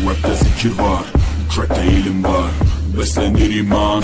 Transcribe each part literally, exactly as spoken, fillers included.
rapte zikir var, trackte ilim var. Beslenir iman,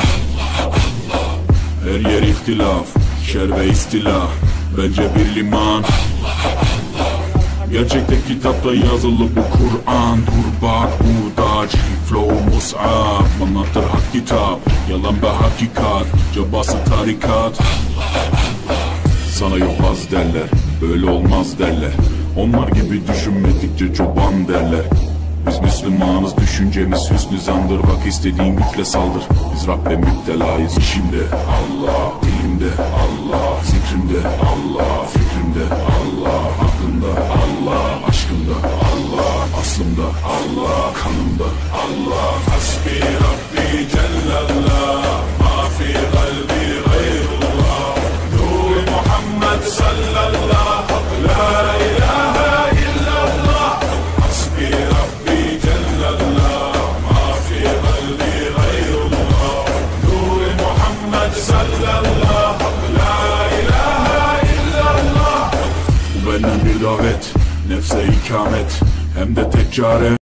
her yer ihtilaf, şer ve istila, bence bir liman. Gerçekte kitapta yazılı bu Kur'an. Dur bak burada, flow mus'ab, anlatır hak kitap, yalan ve hakikat, cabası tarikat. Sana yobaz derler, böyle olmaz derler. Onlar gibi düşünmedikçe çoban derler. Biz Müslümanız, düşüncemiz hüsnü zandır. Bak istediğin güçle saldır. Biz Rabbe müptelayız. İşimde Allah, dilimde Allah, zikrimde Allah, fikrimde Allah, aklımda Allah, aşkımda Allah, aslımda Allah, kanımda Allah. Hasbi Rabbi Cellallah, ma fi kalbi gayrullah. Nur Muhammed sallallahu, la ilahe illallah. Hasbi Rabbi Cellallah, ma fi kalbi gayrullah. Nur Muhammed sallallahu, la ilahe illallah. Bu benden bir davet, nefse ikamet, hem de tek çare.